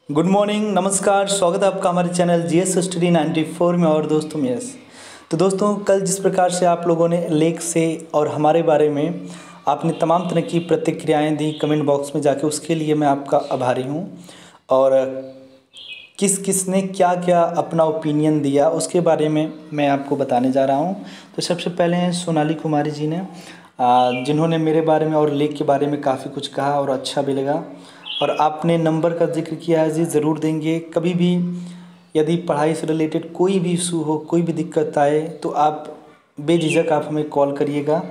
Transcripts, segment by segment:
Good morning, नमस्कार। स्वागत है आपका हमारे चैनल जीएस स्टडी 94 में। और दोस्तों यस तो दोस्तों कल जिस प्रकार से आप लोगों ने लेख से और हमारे बारे में आपने तमाम तरह की प्रतिक्रियाएं दी कमेंट बॉक्स में जाके, उसके लिए मैं आपका आभारी हूं। और किस किस ने क्या क्या अपना ओपिनियन दिया उसके बारे में मैं आपको बताने जा रहा हूं। तो सबसे पहले हैं सोनाली कुमारी जी ने, जिन्होंने मेरे बारे में और लेख के बारे में काफ़ी कुछ कहा और अच्छा भी लगा। और आपने नंबर का जिक्र किया है जी, ज़रूर देंगे। कभी भी यदि पढ़ाई से रिलेटेड कोई भी इशू हो, कोई भी दिक्कत आए तो आप बेझिझक आप हमें कॉल करिएगा,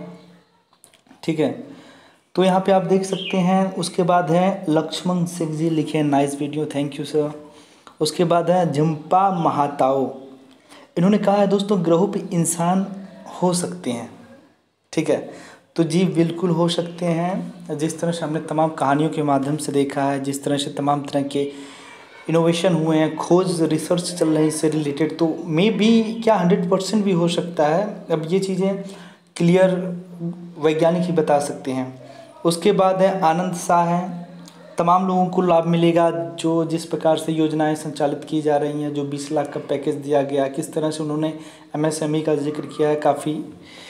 ठीक है। तो यहाँ पे आप देख सकते हैं। उसके बाद है लक्ष्मण सिंह जी लिखे nice video, thank you sir. उसके बाद है झम्पा महाताओ, इन्होंने कहा है दोस्तों ग्रहों पे इंसान हो सकते हैं, ठीक है। तो जी बिल्कुल हो सकते हैं। जिस तरह से हमने तमाम कहानियों के माध्यम से देखा है, जिस तरह से तमाम तरह के इनोवेशन हुए हैं, खोज रिसर्च चल रही है इससे रिलेटेड, तो मे बी क्या 100% भी हो सकता है। अब ये चीज़ें क्लियर वैज्ञानिक ही बता सकते हैं। उसके बाद है आनंद शाह हैं, तमाम लोगों को लाभ मिलेगा जो जिस प्रकार से योजनाएं संचालित की जा रही हैं, जो 20 लाख का पैकेज दिया गया, किस तरह से उन्होंने एमएसएमई का जिक्र किया है, काफ़ी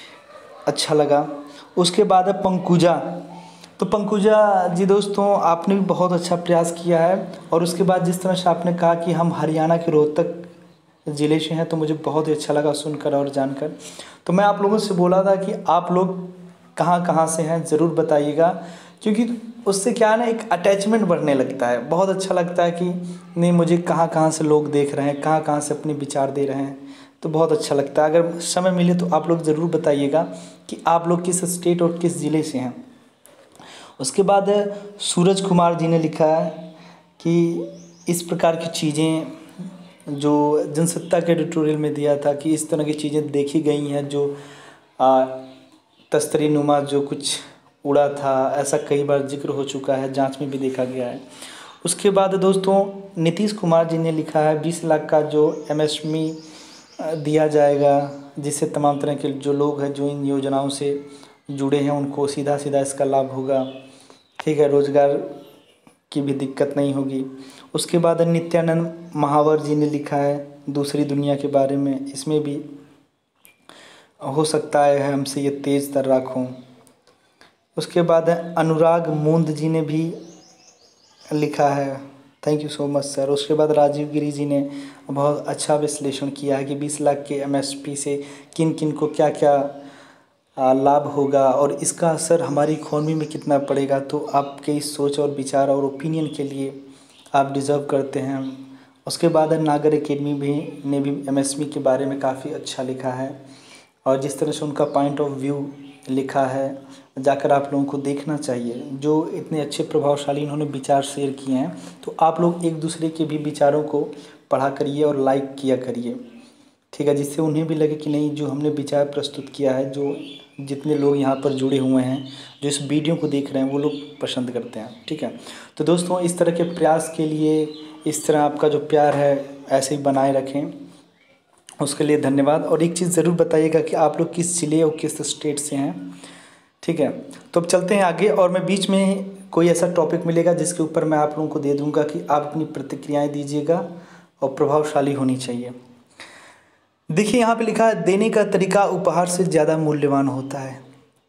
अच्छा लगा। उसके बाद है पंकुजा। तो पंकुजा जी दोस्तों आपने भी बहुत अच्छा प्रयास किया है। और उसके बाद जिस तरह से आपने कहा कि हम हरियाणा के रोहतक ज़िले से हैं, तो मुझे बहुत ही अच्छा लगा सुनकर और जानकर। तो मैं आप लोगों से बोला था कि आप लोग कहाँ कहाँ से हैं ज़रूर बताइएगा, क्योंकि उससे क्या है ना, एक अटैचमेंट बढ़ने लगता है। बहुत अच्छा लगता है कि नहीं, मुझे कहाँ कहाँ से लोग देख रहे हैं, कहाँ कहाँ से अपने विचार दे रहे हैं, तो बहुत अच्छा लगता है। अगर समय मिले तो आप लोग ज़रूर बताइएगा कि आप लोग किस स्टेट और किस ज़िले से हैं। उसके बाद सूरज कुमार जी ने लिखा है कि इस प्रकार की चीज़ें जो जनसत्ता के एडिटोरियल में दिया था कि इस तरह की चीज़ें देखी गई हैं, जो तस्तरी नुमा जो कुछ उड़ा था, ऐसा कई बार जिक्र हो चुका है, जांच में भी देखा गया है। उसके बाद दोस्तों नीतीश कुमार जी ने लिखा है 20 लाख का जो एमएसएमई दिया जाएगा, जिससे तमाम तरह के जो लोग हैं जो इन योजनाओं से जुड़े हैं उनको सीधा सीधा इसका लाभ होगा, ठीक है। रोज़गार की भी दिक्कत नहीं होगी। उसके बाद नित्यानंद महावर जी ने लिखा है दूसरी दुनिया के बारे में, इसमें भी हो सकता है हमसे ये तेज़ तर राखों। उसके बाद अनुराग मूंद जी ने भी लिखा है, thank you so much sir. उसके बाद राजीव गिरी जी ने बहुत अच्छा विश्लेषण किया है कि 20 लाख के एमएसपी से किन किन को क्या क्या लाभ होगा और इसका असर हमारी इकोनॉमी में कितना पड़ेगा। तो आपके इस सोच और विचार और ओपिनियन के लिए आप डिज़र्व करते हैं। उसके बाद नागर एकेडमी भी ने भी एमएसपी के बारे में काफ़ी अच्छा लिखा है, और जिस तरह से उनका पॉइंट ऑफ व्यू लिखा है, जाकर आप लोगों को देखना चाहिए। जो इतने अच्छे प्रभावशाली इन्होंने विचार शेयर किए हैं, तो आप लोग एक दूसरे के भी विचारों को पढ़ा करिए और लाइक किया करिए, ठीक है, जिससे उन्हें भी लगे कि नहीं, जो हमने विचार प्रस्तुत किया है, जो जितने लोग यहाँ पर जुड़े हुए हैं, जो इस वीडियो को देख रहे हैं, वो लोग पसंद करते हैं, ठीक है। तो दोस्तों इस तरह के प्रयास के लिए, इस तरह आपका जो प्यार है ऐसे ही बनाए रखें, उसके लिए धन्यवाद। और एक चीज़ ज़रूर बताइएगा कि आप लोग किस ज़िले और किस स्टेट से हैं, ठीक है। तो अब चलते हैं आगे, और मैं बीच में कोई ऐसा टॉपिक मिलेगा जिसके ऊपर मैं आप लोगों को दे दूंगा कि आप अपनी प्रतिक्रियाएं दीजिएगा, और प्रभावशाली होनी चाहिए। देखिए यहाँ पे लिखा है देने का तरीका उपहार से ज़्यादा मूल्यवान होता है।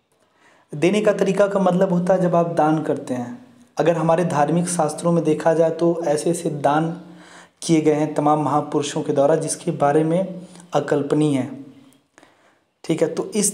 देने का तरीका का मतलब होता है जब आप दान करते हैं। अगर हमारे धार्मिक शास्त्रों में देखा जाए तो ऐसे ऐसे दान किए गए हैं तमाम महापुरुषों के द्वारा जिसके बारे में अकल्पनीय है, ठीक है। तो इस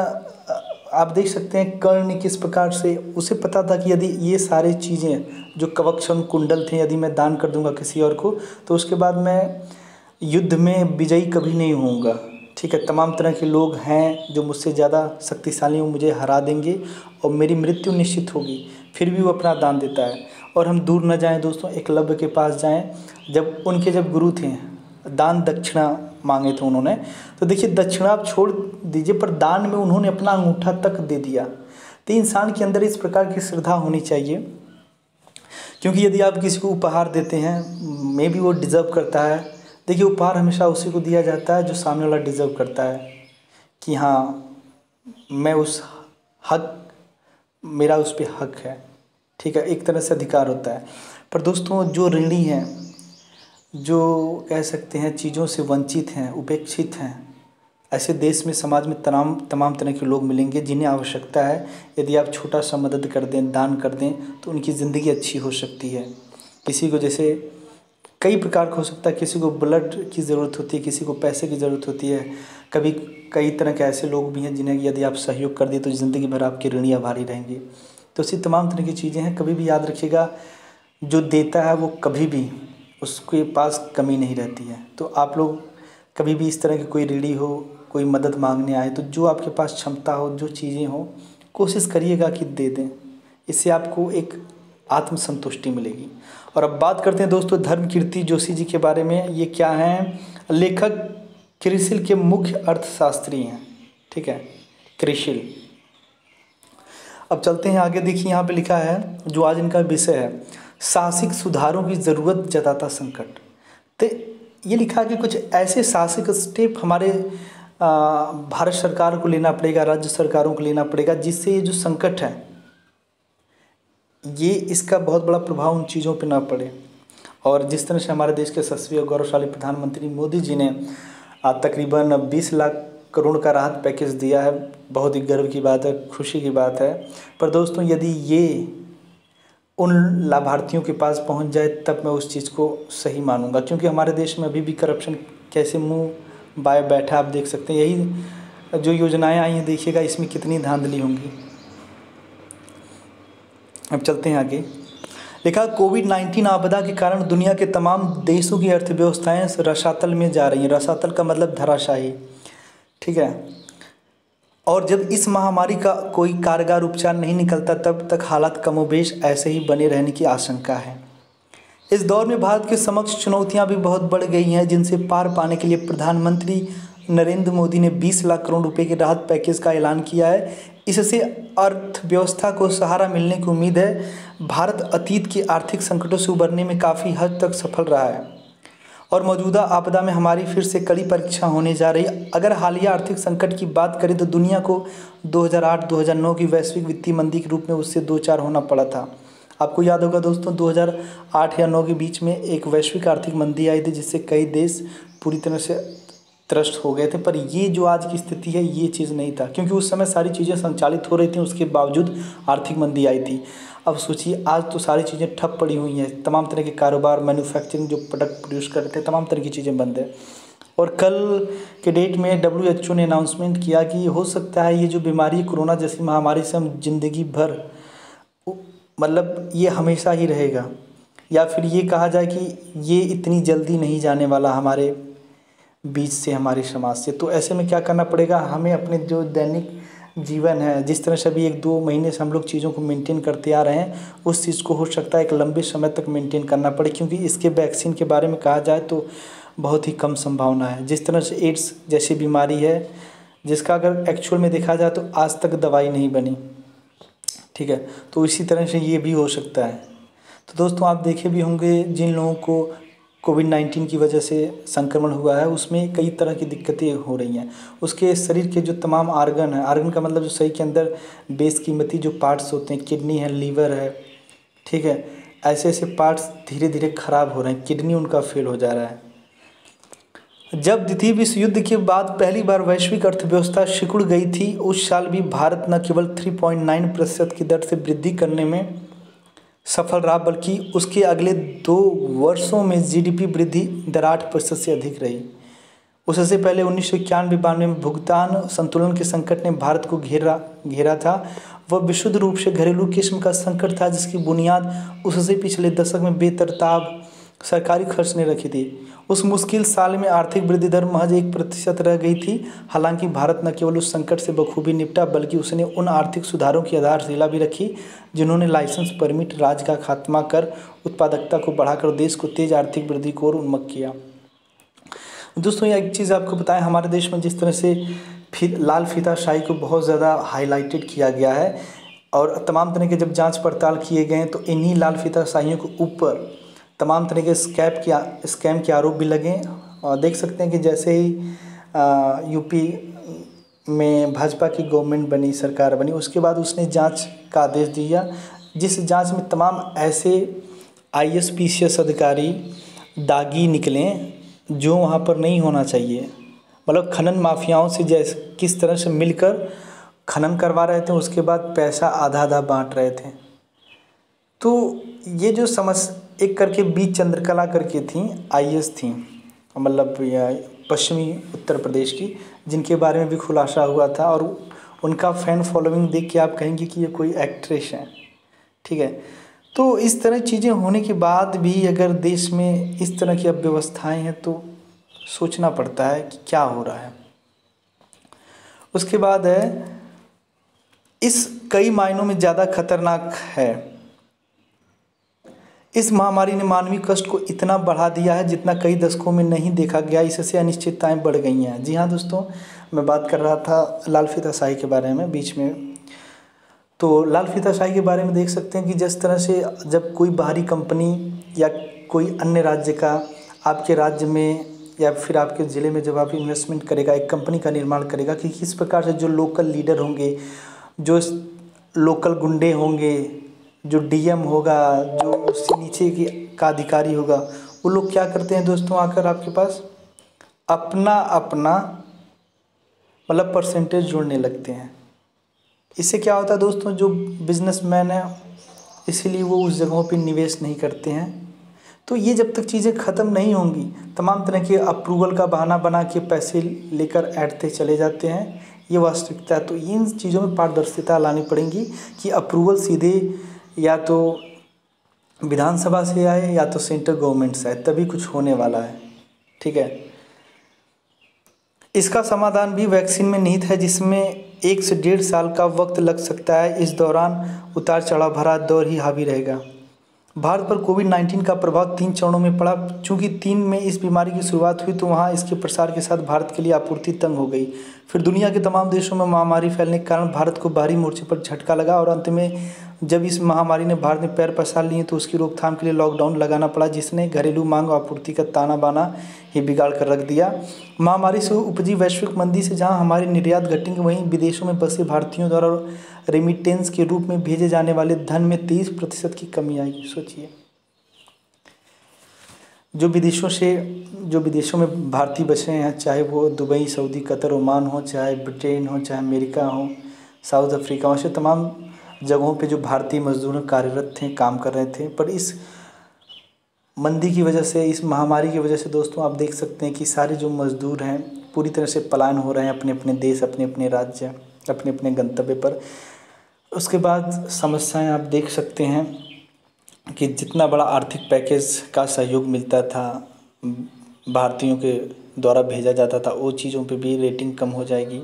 तरह आप देख सकते हैं कर्ण किस प्रकार से उसे पता था कि यदि ये सारी चीज़ें जो कवच कुंडल थे, यदि मैं दान कर दूंगा किसी और को, तो उसके बाद मैं युद्ध में विजयी कभी नहीं होऊंगा, ठीक है। तमाम तरह के लोग हैं जो मुझसे ज़्यादा शक्तिशाली हो, मुझे हरा देंगे और मेरी मृत्यु निश्चित होगी, फिर भी वो अपना दान देता है। और हम दूर न जाएं दोस्तों, एकलव्य के पास जाएं, जब उनके जब गुरु थे, दान दक्षिणा मांगे थे उन्होंने, तो देखिए दक्षिणा आप छोड़ दीजिए, पर दान में उन्होंने अपना अंगूठा तक दे दिया। तो इंसान के अंदर इस प्रकार की श्रद्धा होनी चाहिए, क्योंकि यदि आप किसी को उपहार देते हैं, मे भी वो डिज़र्व करता है। देखिए उपहार हमेशा उसी को दिया जाता है जो सामने वाला डिज़र्व करता है, कि हाँ मैं उस हक, मेरा उस पर हक है, ठीक है, एक तरह से अधिकार होता है। पर दोस्तों जो ऋणी हैं, जो कह सकते हैं चीज़ों से वंचित हैं, उपेक्षित हैं, ऐसे देश में समाज में तमाम तरह के लोग मिलेंगे जिन्हें आवश्यकता है यदि आप छोटा सा मदद कर दें, दान कर दें तो उनकी ज़िंदगी अच्छी हो सकती है। किसी को जैसे कई प्रकार का हो सकता है, किसी को ब्लड की ज़रूरत होती है, किसी को पैसे की ज़रूरत होती है, कभी कई तरह के ऐसे लोग भी हैं जिन्हें यदि आप सहयोग कर दिए तो ज़िंदगी भर आपके ऋणी आभारी रहेंगे। तो ऐसी तमाम तरह की चीज़ें हैं। कभी भी याद रखिएगा, जो देता है वो कभी भी उसके पास कमी नहीं रहती है। तो आप लोग कभी भी इस तरह की कोई ऋणी हो, कोई मदद मांगने आए, तो जो आपके पास क्षमता हो, जो चीज़ें हो, कोशिश करिएगा कि दे दें। इससे आपको एक आत्मसंतुष्टि मिलेगी। और अब बात करते हैं दोस्तों धर्मकीर्ति जोशी जी के बारे में। ये क्या हैं? लेखक, क्रिशिल के मुख्य अर्थशास्त्री हैं। ठीक है, क्रिशिल। अब चलते हैं आगे। देखिए यहाँ पे लिखा है, जो आज इनका विषय है, साहसिक सुधारों की ज़रूरत जताता संकट। तो ये लिखा है कि कुछ ऐसे साहसिक स्टेप हमारे भारत सरकार को लेना पड़ेगा, राज्य सरकारों को लेना पड़ेगा, जिससे ये जो संकट है ये इसका बहुत बड़ा प्रभाव उन चीज़ों पे ना पड़े। और जिस तरह से हमारे देश के यशस्वी और गौरवशाली प्रधानमंत्री मोदी जी ने तकरीबन 20 लाख करोड़ का राहत पैकेज दिया है, बहुत ही गर्व की बात है, खुशी की बात है। पर दोस्तों यदि ये उन लाभार्थियों के पास पहुंच जाए तब मैं उस चीज़ को सही मानूंगा, क्योंकि हमारे देश में अभी भी करप्शन कैसे मुंह बाय बैठा आप देख सकते हैं। यही जो योजनाएं आई हैं देखिएगा इसमें कितनी धांधली होंगी। अब चलते हैं आगे। लिखा, कोविड-19 आपदा के कारण दुनिया के तमाम देशों की अर्थव्यवस्थाएं रसातल में जा रही हैं। रसातल का मतलब धराशायी। ठीक है, और जब इस महामारी का कोई कारगर उपचार नहीं निकलता तब तक हालात कमोबेश ऐसे ही बने रहने की आशंका है। इस दौर में भारत के समक्ष चुनौतियां भी बहुत बढ़ गई हैं, जिनसे पार पाने के लिए प्रधानमंत्री नरेंद्र मोदी ने 20 लाख करोड़ रुपए के राहत पैकेज का ऐलान किया है। इससे अर्थव्यवस्था को सहारा मिलने की उम्मीद है। भारत अतीत के आर्थिक संकटों से उबरने में काफ़ी हद तक सफल रहा है और मौजूदा आपदा में हमारी फिर से कड़ी परीक्षा होने जा रही है। अगर हालिया आर्थिक संकट की बात करें तो दुनिया को 2008-2009 की वैश्विक वित्तीय मंदी के रूप में उससे दो चार होना पड़ा था। आपको याद होगा दोस्तों, 2008 या 9 के बीच में एक वैश्विक आर्थिक मंदी आई थी जिससे कई देश पूरी तरह से त्रस्त हो गए थे। पर ये जो आज की स्थिति है ये चीज़ नहीं था, क्योंकि उस समय सारी चीज़ें संचालित हो रही थी, उसके बावजूद आर्थिक मंदी आई थी। अब सोचिए आज तो सारी चीज़ें ठप पड़ी हुई हैं, तमाम तरह के कारोबार, मैन्युफैक्चरिंग, जो प्रोडक्ट प्रोड्यूस करते हैं, तमाम तरह की चीज़ें बंद है। और कल के डेट में WHO ने अनाउंसमेंट किया कि हो सकता है ये जो बीमारी कोरोना जैसी महामारी से हम जिंदगी भर, मतलब ये हमेशा ही रहेगा, या फिर ये कहा जाए कि ये इतनी जल्दी नहीं जाने वाला हमारे बीच से, हमारे समाज से। तो ऐसे में क्या करना पड़ेगा, हमें अपने जो दैनिक जीवन है, जिस तरह से अभी 1-2 महीने से हम लोग चीज़ों को मेंटेन करते आ रहे हैं, उस चीज़ को हो सकता है एक लंबे समय तक मेंटेन करना पड़े, क्योंकि इसके वैक्सीन के बारे में कहा जाए तो बहुत ही कम संभावना है। जिस तरह से एड्स जैसी बीमारी है जिसका अगर एक्चुअल में देखा जाए तो आज तक दवाई नहीं बनी। ठीक है, तो इसी तरह से ये भी हो सकता है। तो दोस्तों आप देखे भी होंगे जिन लोगों को कोविड-19 की वजह से संक्रमण हुआ है उसमें कई तरह की दिक्कतें हो रही हैं। उसके शरीर के जो तमाम आर्गन हैं, आर्गन का मतलब जो शरीर के अंदर बेशकीमती जो पार्ट्स होते हैं, किडनी है, लीवर है, ठीक है, ऐसे ऐसे पार्ट्स धीरे धीरे ख़राब हो रहे हैं, किडनी उनका फेल हो जा रहा है। जब द्वितीय विश्व युद्ध के बाद पहली बार वैश्विक अर्थव्यवस्था सिकुड़ गई थी, उस साल भी भारत न केवल 3.9% की दर से वृद्धि करने में सफल रहा, बल्कि उसके अगले 2 वर्षों में GDP वृद्धि दर 8% से अधिक रही। उससे पहले 1991-92 में भुगतान संतुलन के संकट ने भारत को घेरा था। वह विशुद्ध रूप से घरेलू किस्म का संकट था, जिसकी बुनियाद उससे पिछले दशक में बेतरताब सरकारी खर्च ने रखी थी। उस मुश्किल साल में आर्थिक वृद्धि दर महज 1% रह गई थी। हालांकि भारत न केवल उस संकट से बखूबी निपटा, बल्कि उसने उन आर्थिक सुधारों की आधारशिला भी रखी जिन्होंने लाइसेंस, परमिट, राज का खात्मा कर उत्पादकता को बढ़ाकर देश को तेज आर्थिक वृद्धि को ओर उन्मुख किया। दोस्तों एक चीज़ आपको बताएं, हमारे देश में जिस तरह से लाल फीताशाही को बहुत ज़्यादा हाईलाइटेड किया गया है और तमाम तरह के जब जाँच पड़ताल किए गए तो इन्हीं लाल फीताशाहियों के ऊपर तमाम तरह के स्कैम के आरोप भी लगे। और देख सकते हैं कि जैसे ही यूपी में भाजपा की गवर्नमेंट बनी, सरकार बनी, उसके बाद उसने जांच का आदेश दिया, जिस जांच में तमाम ऐसे ISPCS अधिकारी दागी निकलें जो वहाँ पर नहीं होना चाहिए। मतलब खनन माफियाओं से जैसे किस तरह से मिलकर खनन करवा रहे थे, उसके बाद पैसा आधा आधा बांट रहे थे। तो ये जो एक करके बी चंद्रकला करके थी, IS थी, मतलब या पश्चिमी उत्तर प्रदेश की, जिनके बारे में भी खुलासा हुआ था। और उनका फैन फॉलोइंग देख के आप कहेंगे कि ये कोई एक्ट्रेस है, ठीक है। तो इस तरह चीज़ें होने के बाद भी अगर देश में इस तरह की अव्यवस्थाएं हैं तो सोचना पड़ता है कि क्या हो रहा है। उसके बाद है, इस कई मायनों में ज़्यादा खतरनाक है, इस महामारी ने मानवीय कष्ट को इतना बढ़ा दिया है जितना कई दशकों में नहीं देखा गया। इससे अनिश्चितताएं बढ़ गई हैं। जी हाँ दोस्तों, मैं बात कर रहा था लाल फीताशाही के बारे में बीच में। तो लाल फीताशाही के बारे में देख सकते हैं कि जिस तरह से जब कोई बाहरी कंपनी या कोई अन्य राज्य का आपके राज्य में या फिर आपके ज़िले में जब आप इन्वेस्टमेंट करेगा, एक कंपनी का निर्माण करेगा, कि किस प्रकार से जो लोकल लीडर होंगे, जो लोकल गुंडे होंगे, जो DM होगा, जो उससे नीचे का अधिकारी होगा, वो लोग क्या करते हैं दोस्तों, आकर आपके पास अपना अपना मतलब परसेंटेज जोड़ने लगते हैं। इससे क्या होता है दोस्तों, जो बिजनेसमैन है इसीलिए वो उस जगहों पे निवेश नहीं करते हैं। तो ये जब तक चीज़ें ख़त्म नहीं होंगी, तमाम तरह के अप्रूवल का बहाना बना के पैसे लेकर ऐंठते चले जाते हैं, ये वास्तविकता है। तो इन चीज़ों में पारदर्शिता लानी पड़ेगी कि अप्रूवल सीधे या तो विधानसभा से आए या तो सेंट्रल गवर्नमेंट से आए, तभी कुछ होने वाला है, ठीक है। इसका समाधान भी वैक्सीन में निहित है, जिसमें 1 से 1.5 साल का वक्त लग सकता है। इस दौरान उतार चढ़ाव भरा दौर ही हावी रहेगा। भारत पर कोविड-19 का प्रभाव 3 चरणों में पड़ा। चूँकि 3 में इस बीमारी की शुरुआत हुई तो वहाँ इसके प्रसार के साथ भारत के लिए आपूर्ति तंग हो गई। फिर दुनिया के तमाम देशों में महामारी फैलने के कारण भारत को बाहरी मोर्चे पर झटका लगा और अंत में जब इस महामारी ने भारत में पैर पसार लिए तो उसकी रोकथाम के लिए लॉकडाउन लगाना पड़ा, जिसने घरेलू मांग और आपूर्ति का ताना बाना ही बिगाड़ कर रख दिया। महामारी से उपजी वैश्विक मंदी से जहां हमारे निर्यात घटेंगे, वहीं विदेशों में बसे भारतीयों द्वारा रेमिटेंस के रूप में भेजे जाने वाले धन में 30% की कमी आएगी। सोचिए, जो विदेशों में भारतीय बसे हैं, चाहे वो दुबई, सऊदी, कतर, ओमान हो, चाहे ब्रिटेन हो, चाहे अमेरिका हो, साउथ अफ्रीका हो, ऐसे तमाम जगहों पे जो भारतीय मजदूर कार्यरत थे, काम कर रहे थे। पर इस मंदी की वजह से, इस महामारी की वजह से दोस्तों आप देख सकते हैं कि सारे जो मजदूर हैं पूरी तरह से पलायन हो रहे हैं अपने अपने देश, अपने अपने राज्य, अपने अपने गंतव्य पर। उसके बाद समस्याएं आप देख सकते हैं कि जितना बड़ा आर्थिक पैकेज का सहयोग मिलता था, भारतीयों के द्वारा भेजा जाता था, वो चीज़ों पे भी रेटिंग कम हो जाएगी।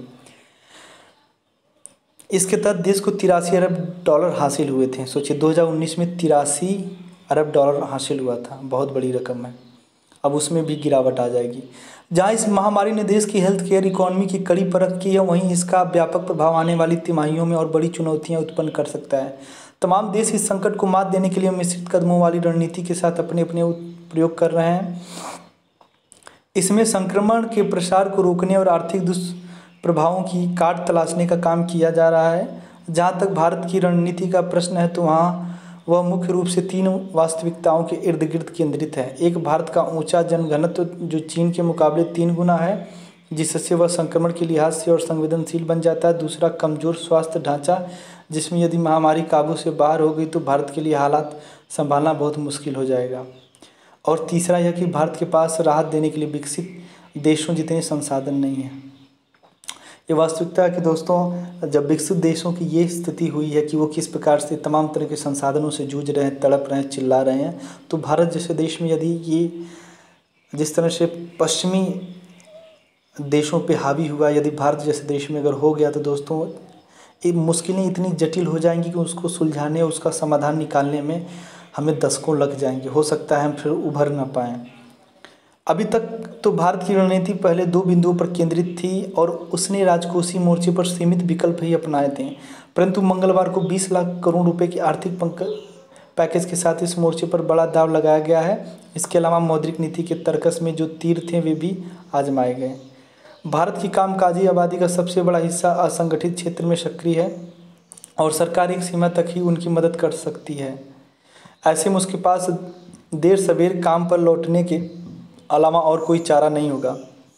इसके तहत देश को 83 अरब डॉलर हासिल हुए थे। सोचिए, 2019 में 83 अरब डॉलर हासिल हुआ था, बहुत बड़ी रकम है। अब उसमें भी गिरावट आ जाएगी। जहां इस महामारी ने देश की हेल्थ केयर इकोनॉमी की कड़ी परख की है, वहीं इसका व्यापक प्रभाव आने वाली तिमाहियों में और बड़ी चुनौतियां उत्पन्न कर सकता है। तमाम देश इस संकट को मात देने के लिए मिश्रित कदमों वाली रणनीति के साथ अपने अपने प्रयोग कर रहे हैं। इसमें संक्रमण के प्रसार को रोकने और आर्थिक दुष्प्रभावों की काट तलाशने का काम किया जा रहा है। जहाँ तक भारत की रणनीति का प्रश्न है तो वहाँ वह मुख्य रूप से 3 वास्तविकताओं के इर्द गिर्द केंद्रित है। एक, भारत का ऊंचा जनघनत्व जो चीन के मुकाबले 3 गुना है, जिससे वह संक्रमण के लिहाज से और संवेदनशील बन जाता है। दूसरा, कमज़ोर स्वास्थ्य ढांचा, जिसमें यदि महामारी काबू से बाहर हो गई तो भारत के लिए हालात संभालना बहुत मुश्किल हो जाएगा। और तीसरा यह कि भारत के पास राहत देने के लिए विकसित देशों जितने संसाधन नहीं हैं। ये वास्तविकता है कि दोस्तों, जब विकसित देशों की ये स्थिति हुई है कि वो किस प्रकार से तमाम तरह के संसाधनों से जूझ रहे हैं, तड़प रहे हैं, चिल्ला रहे हैं, तो भारत जैसे देश में यदि ये जिस तरह से पश्चिमी देशों पे हावी हुआ, यदि भारत जैसे देश में अगर हो गया तो दोस्तों ये मुश्किलें इतनी जटिल हो जाएंगी कि उसको सुलझाने, उसका समाधान निकालने में हमें दशकों लग जाएंगे। हो सकता है हम फिर उभर ना पाएँ। अभी तक तो भारत की रणनीति पहले 2 बिंदुओं पर केंद्रित थी और उसने राजकोषीय मोर्चे पर सीमित विकल्प ही अपनाए थे। परंतु मंगलवार को 20 लाख करोड़ रुपए की आर्थिक पैकेज के साथ इस मोर्चे पर बड़ा दाव लगाया गया है। इसके अलावा मौद्रिक नीति के तर्कस में जो तीर थे वे भी आजमाए गए। भारत की कामकाजी आबादी का सबसे बड़ा हिस्सा असंगठित क्षेत्र में सक्रिय है और सरकार एक सीमा तक ही उनकी मदद कर सकती है। ऐसे में उसके पास देर सवेर काम पर लौटने के अलावा और कोई चारा नहीं होगा।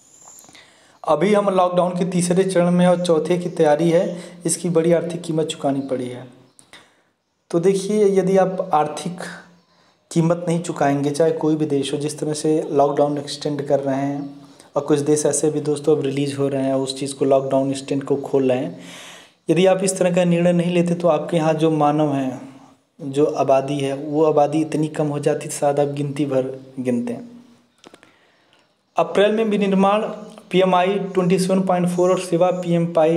अभी हम लॉकडाउन के तीसरे चरण में और चौथे की तैयारी है, इसकी बड़ी आर्थिक कीमत चुकानी पड़ी है। तो देखिए, यदि आप आर्थिक कीमत नहीं चुकाएंगे, चाहे कोई भी देश हो, जिस तरह से लॉकडाउन एक्सटेंड कर रहे हैं, और कुछ देश ऐसे भी दोस्तों अब रिलीज़ हो रहे हैं उस चीज़ को, लॉकडाउन एक्सटेंड को खोल रहे हैं। यदि आप इस तरह का निर्णय नहीं लेते तो आपके यहाँ जो मानव हैं, जो आबादी है, वो आबादी इतनी कम हो जाती शायद आप गिनती भर गिनते हैं। अप्रैल में विनिर्माण PMI 27.4 और सेवा PMI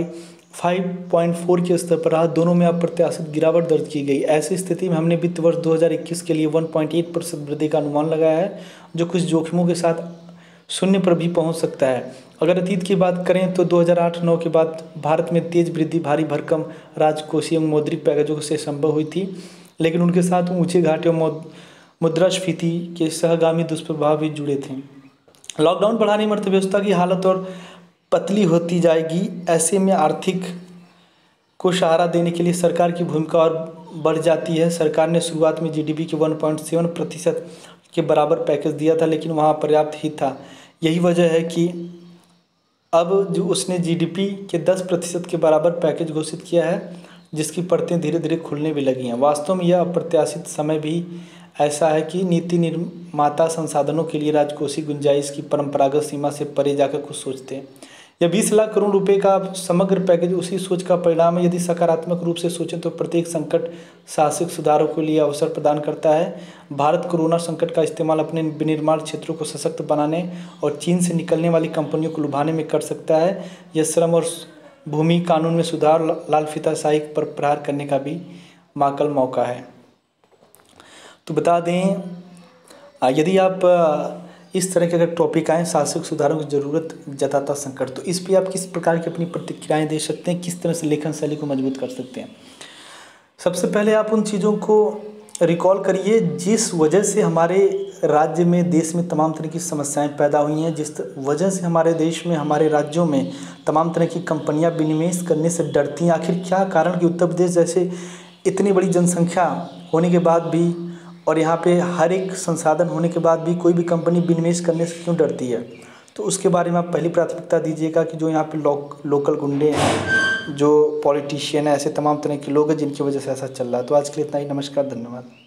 5.4 के स्तर पर रहा। दोनों में अप्रत्याशित गिरावट दर्ज की गई। ऐसी स्थिति में हमने वित्त वर्ष 2021 के लिए 1.8% वृद्धि का अनुमान लगाया है, जो कुछ जोखिमों के साथ शून्य पर भी पहुंच सकता है। अगर अतीत की बात करें तो 2008-9 के बाद भारत में तेज वृद्धि भारी भरकम राजकोषीय एवं मौद्रिक पैकेजों से संभव हुई थी, लेकिन उनके साथ ऊंचे घाटे और मुद्रास्फीति के सहगामी दुष्प्रभाव भी जुड़े थे। लॉकडाउन बढ़ाने में अर्थव्यवस्था की हालत और पतली होती जाएगी। ऐसे में आर्थिक को सहारा देने के लिए सरकार की भूमिका और बढ़ जाती है। सरकार ने शुरुआत में GDP के 1.7% के बराबर पैकेज दिया था, लेकिन वहाँ पर्याप्त ही था। यही वजह है कि अब जो उसने GDP के 10% के बराबर पैकेज घोषित किया है, जिसकी परतें धीरे धीरे खुलने भी लगी हैं। वास्तव में यह अप्रत्याशित समय भी ऐसा है कि नीति निर्माता संसाधनों के लिए राजकोषीय गुंजाइश की परंपरागत सीमा से परे जाकर कुछ सोचते हैं। यह 20 लाख करोड़ रुपए का समग्र पैकेज उसी सोच का परिणाम है। यदि सकारात्मक रूप से सोचें तो प्रत्येक संकट साहसिक सुधारों के लिए अवसर प्रदान करता है। भारत कोरोना संकट का इस्तेमाल अपने विनिर्माण क्षेत्रों को सशक्त बनाने और चीन से निकलने वाली कंपनियों को लुभाने में कर सकता है। यह श्रम और भूमि कानून में सुधार, लाल फीताशाही पर प्रहार करने का भी माकल मौका है। तो बता दें, यदि आप इस तरह के अगर टॉपिक आए, साहसिक सुधारों की ज़रूरत जताता संकट, तो इस पे आप किस प्रकार की अपनी प्रतिक्रियाएं दे सकते हैं, किस तरह से लेखन शैली को मजबूत कर सकते हैं। सबसे पहले आप उन चीज़ों को रिकॉल करिए जिस वजह से हमारे राज्य में, देश में तमाम तरह की समस्याएं पैदा हुई हैं, जिस वजह से हमारे देश में, हमारे राज्यों में तमाम तरह की कंपनियां विनिवेश करने से डरती हैं। आखिर क्या कारण कि उत्तर प्रदेश जैसे इतनी बड़ी जनसंख्या होने के बाद भी और यहाँ पे हर एक संसाधन होने के बाद भी कोई भी कंपनी विनिवेश करने से क्यों डरती है? तो उसके बारे में आप पहली प्राथमिकता दीजिएगा कि जो यहाँ पे लोकल गुंडे हैं, जो पॉलिटिशियन है, ऐसे तमाम तरह के लोग हैं जिनकी वजह से ऐसा चल रहा है। तो आज के लिए इतना ही। नमस्कार, धन्यवाद।